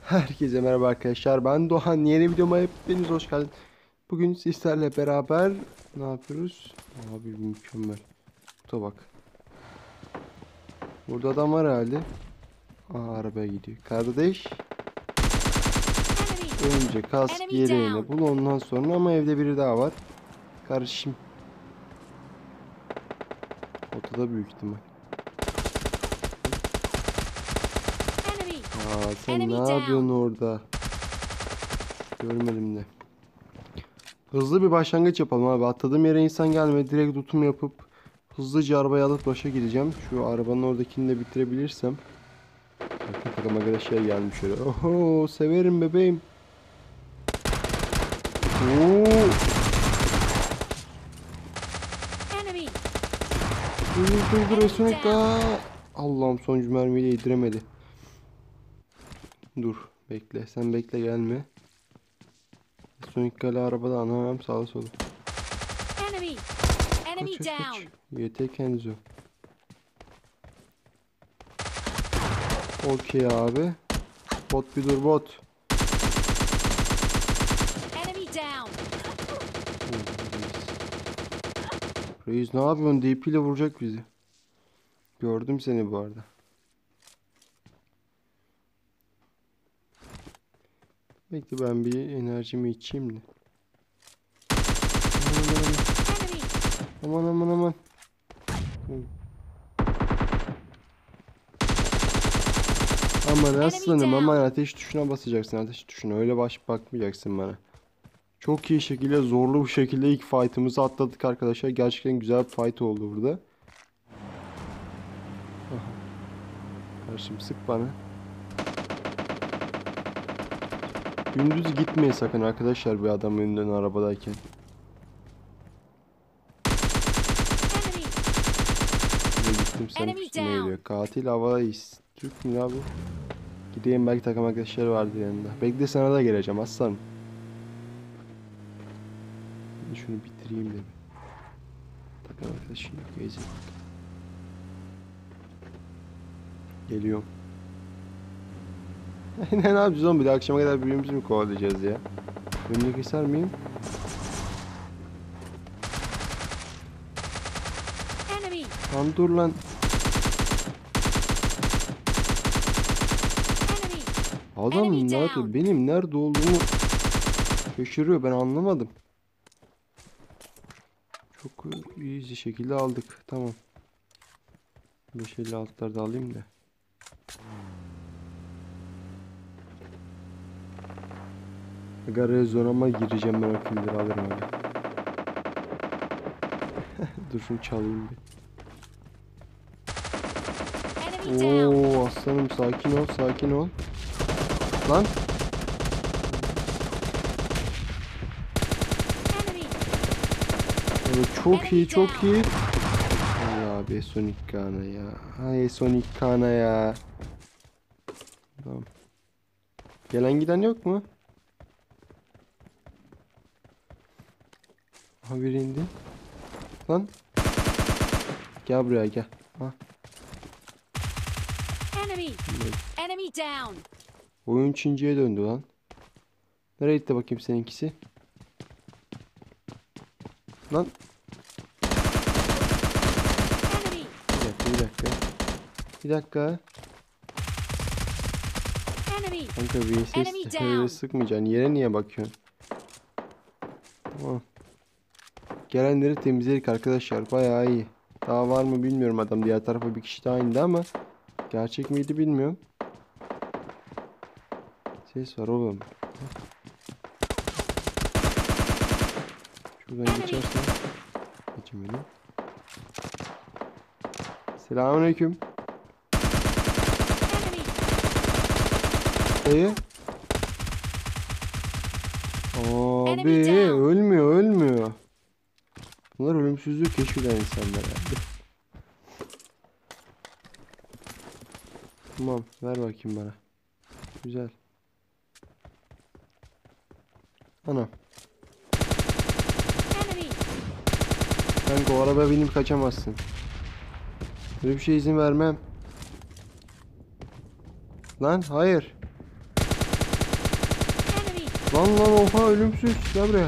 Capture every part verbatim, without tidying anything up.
Herkese merhaba arkadaşlar. Ben Doğan. Yeni videoma hepiniz hoş geldiniz. Bugün sizlerle beraber ne yapıyoruz? Abi mükemmel. Kuta bak. Burada adam var herhalde. Aa, arabaya gidiyor. Kardeş. Önce kask Enemy yeleğini down. bul, ondan sonra ama evde biri daha var. Karışım. Ortada büyük ihtimal. Enemy. Aa, sen Enemy ne down. yapıyorsun orada? Görmedim de. Hızlı bir başlangıç yapalım abi. Atladığım yere insan gelmedi. Direkt tutum yapıp hızlıca arabayı alıp başa gideceğim. Şu arabanın oradakini de bitirebilirsem. Bakın takım arkadaşlar gelmiş şöyle. Oho, severim bebeğim. Oo. Enemy. Dur dur dur Esonik. Allah'ım, sonuncu mermiyi yediremedi. Dur bekle, sen bekle, gelme. Esonik hala arabada, anam sağa sola. Enemy. Enemy Kaç kaç kaç. down. Y T Kenzo. Okey abi. Bot bir dur bot. Enemy down. Reis ne yapıyorsun? D P ile vuracak bizi. Gördüm seni bu arada. Bekle, ben bir enerjimi içeyim de. Enemy. Aman aman aman. Aman aslanım, aman ateş tuşuna basacaksın, ateş tuşuna. Öyle baş bakmayacaksın bana. Çok iyi şekilde, zorlu bir şekilde ilk fight'ımızı atladık arkadaşlar. Gerçekten güzel bir fight oldu burada. Aha. Karşım sık bana. Gündüz gitmeyin sakın arkadaşlar bir adam önünden arabadayken. Enemy. Buraya gittim, sen Enemy üstüme down. geliyor. Katil havadayız. Türk mü la bu? Gideyim, belki takım arkadaşları vardı yanında. Bekle, sana da geleceğim aslanım. Şunu bitireyim de bir. Takım arkadaşım yok, iyice. Geliyorum. Ne ne yapacağız oğlum, bir de akşama kadar birbirimizi mi kovalayacağız ya? Önünü keser miyim? Enemy. Lan dur lan. Enemy. Adam Enemy nerede? down. Benim nerede olduğumu şaşırıyor, ben anlamadım. Çok iyi şekilde aldık. Tamam. beş elli altıları da alayım da. Garaj zonama gireceğim, ben o killeri alırım abi. Dur şunu çalayım bir. Enemy down. Oo aslanım, sakin ol, sakin ol. Lan. Enemy. Evet, çok iyi, çok iyi. Ay abi, Sonic Kana ya. Ay Sonic Kana ya. Tamam. Gelen giden yok mu? Aha, biri indi. Lan. Gel buraya gel. Ha. Enemy. Enemy down. Oyun Çinci'ye döndü lan. Nereye gitti bakayım seninkisi? Lan. Enemy. Bir dakika, bir dakika. Bir dakika. Enemy. Kanka bir ses Enemy öyle down. sıkmayacaksın. Yere niye bakıyorsun? Tamam. Gelenleri temizledik arkadaşlar. Bayağı iyi. Daha var mı bilmiyorum adam. Diğer tarafa bir kişi daha indi ama gerçek miydi bilmiyorum. Ses var oğlum. Şuradan geçersen. Geçemedim. Selamünaleyküm. Enemy. Dayı. Abi Enemy down. ölmüyor, ölmüyor. Bunlar ölümsüzlüğü keşfeden insanlar herhalde. Tamam, ver bakayım bana. Güzel. Ana. Enemy. Kanka o arabaya binip kaçamazsın. Böyle bir şey izin vermem. Lan hayır. Lan lan oha ölümsüz. Gel buraya.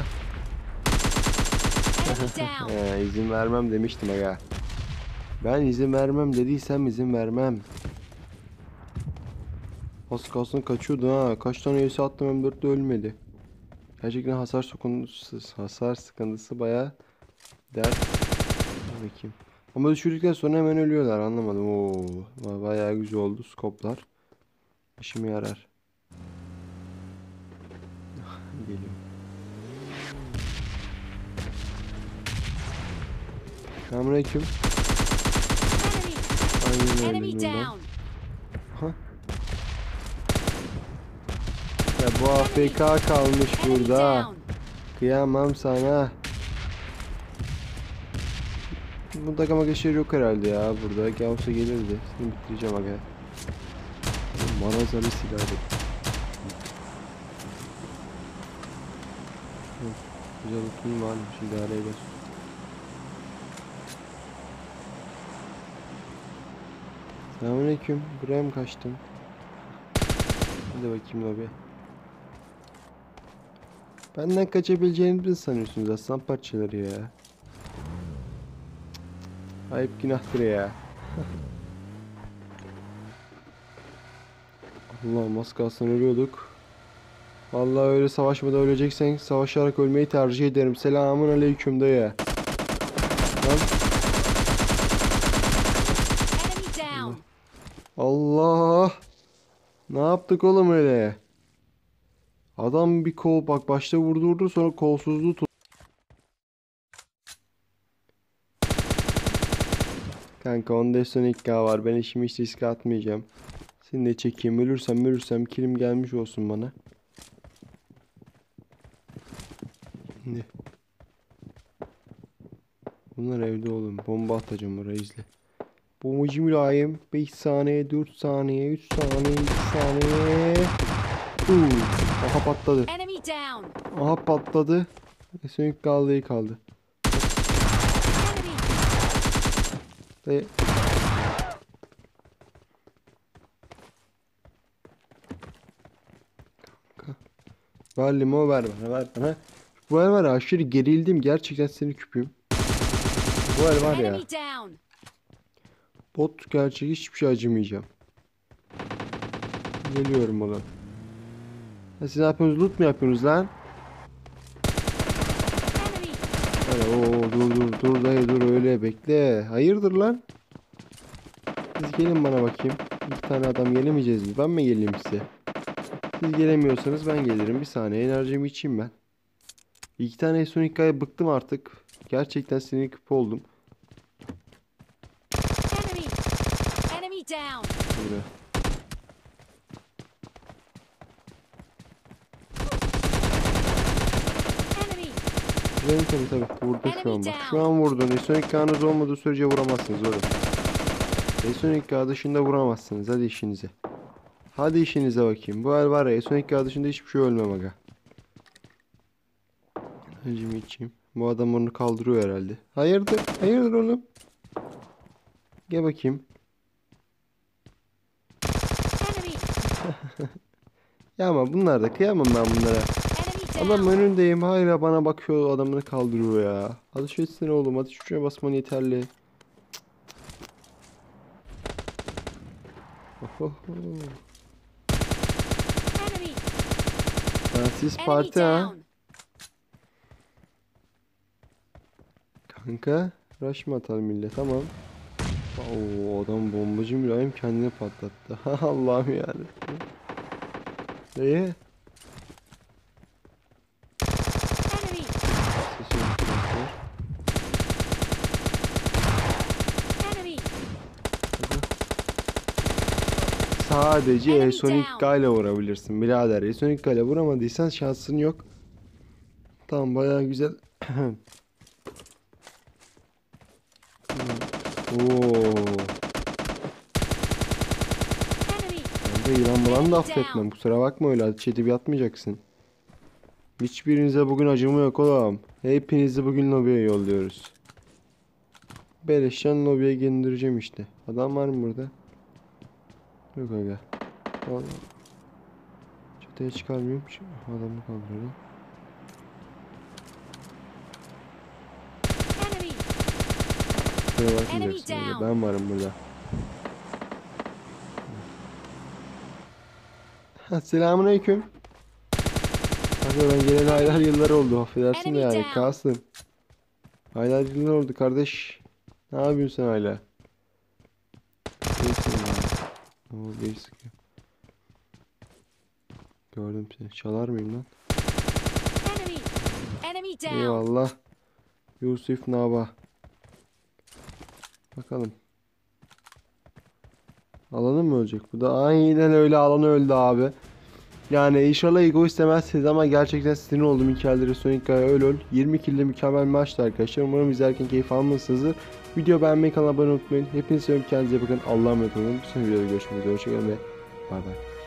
Enemy down. He, izin vermem demiştim aga. Ben izin vermem dediysem izin vermem. Az kalsın kaçıyordu ha. Kaç tane yesi attım M dörtte ölmedi. Gerçekten hasar sıkıntısı, hasar sıkıntısı bayağı dert. Dur bakayım. Ama düşürdükten sonra hemen ölüyorlar, anlamadım. Oo, bayağı güzel oldu skoplar. İşime yarar. Geliyor. Selamünaleyküm. Enemy. Aynen öyle Enemy buradan. down. Ya bu A F K kalmış Enemy burada. down. Kıyamam sana. Bu takıma geçer yok herhalde ya burada. Gelse gelirdi. Seni bitireceğim aga. Marazalı silahı. Güzel oturayım var mı? Şimdi araya gel. Selamünaleyküm. Buraya mı kaçtın? Hadi bakayım lobi. Benden kaçabileceğinizi mi sanıyorsunuz aslan parçaları ya? Ayıp günahtır ya. Allah'ım az kalsın ölüyorduk. Vallahi öyle savaşmada öleceksen savaşarak ölmeyi tercih ederim. Selamun aleyküm dayı. Lan Enemy down. Allah. Ne yaptık oğlum öyle? Adam bir kol bak başta vurdu vurdu sonra kolsuzluğu tut. Kanka onda son ilk K var. Ben işimi hiç riske atmayacağım. Seni de çekeyim. Ölürsem ölürsem kilim gelmiş olsun bana. Şimdi. Bunlar evde oğlum. Bomba atacağım oraya izle. Bombacı mülayim. beş saniye, dört saniye, üç saniye, iki saniye. Uuu. Aha patladı. Enemy down. Aha patladı. Son ilk kaldı iyi kaldı. Enemy. Dayı. Ver limo ver bana ver bana. Bu el var ya aşırı gerildim gerçekten seni küpüyüm. Bu el var ya. Enemy down. Bot gerçek hiçbir şey acımayacağım. Geliyorum oğlum. Ha, siz ne yapıyorsunuz? Loot mu yapıyorsunuz lan? Enemy. Hani, oo, dur dur dur dayı dur öyle bekle. Hayırdır lan? Siz gelin bana bakayım. İki tane adam gelemeyeceğiz mi? Ben mi geleyim size? Siz gelemiyorsanız ben gelirim. Bir saniye enerjimi içeyim ben. İki tane Sonic'a'ya bıktım artık. Gerçekten sinir küpü oldum. Enemy. Enemy down. Buraya. Enemy. Güzel tabii tabii. Vurdu şu an bak. Şu an vurdun. Sonic K'nız olmadığı sürece vuramazsınız oğlum. Sonic K dışında vuramazsınız. Hadi işinize. Hadi işinize bakayım. Bu el var ya Sonic K dışında hiçbir şey ölmem aga. Acımı içeyim. Bu adam onu kaldırıyor herhalde. Hayırdır? Hayırdır oğlum? Gel bakayım. Enemy. Ya ama bunlar da kıyamam ben bunlara. Enemy Adam down. önündeyim. Hala bana bakıyor adamını kaldırıyor ya. Hadi şu etsene oğlum. Hadi şuraya basman yeterli. Ohoho. Enemy. Francis Enemy parti ha. down. Kanka. Rush mı atalım millet? Tamam. Oo, adam bombacı mülayim kendini patlattı. Allah'ım yani. Neye? Enemy. Sesi yapıyorlar. Enemy. Sadece Enemy Sonic down. K ile vurabilirsin birader. Sonic K ile vuramadıysan şansın yok. Tamam bayağı güzel. Oo. Enemy. Ben de İran bulan da affetmem. Kusura bakma öyle ateş edip yatmayacaksın. Hiçbirinize bugün acımı yok oğlum. Hepinizi bugün lobiye yolluyoruz. Beleşten lobiye göndereceğim işte. Adam var mı burada? Yok aga. Vallahi. Çatıya çıkarmıyorum. Şu adamı kaldırıyorum. Enemy! Şuraya Enemy bakmayacaksın öyle. down. Ben varım burada. Ha, selamünaleyküm. Kanka ben geleli aylar yıllar oldu. Affedersin de Enemy yani. down. Kalsın. Aylar yıllar oldu kardeş. Ne yapıyorsun sen hala? Neyse ya. Oo, bir sıkıyor. Gördüm seni. Çalar mıyım lan? Enemy! Enemy down! Eyvallah. Yusuf Naba. Bakalım. Alanı mı ölecek? Bu da aynen öyle, alanı öldü abi. Yani inşallah ego istemezsiniz ama gerçekten sinir oldum hikayeleri Sonica'ya öl öl. yirmi kilde mükemmel bir maçtı arkadaşlar. Umarım izlerken keyif almışsınızdır. Video beğenmeyi, kanala abone olmayı unutmayın. Hepinize seviyorum, kendinize iyi bakın. Allah'a emanet olun. Bir sonraki videoda görüşmek üzere. Hoşçakalın ve bay bay.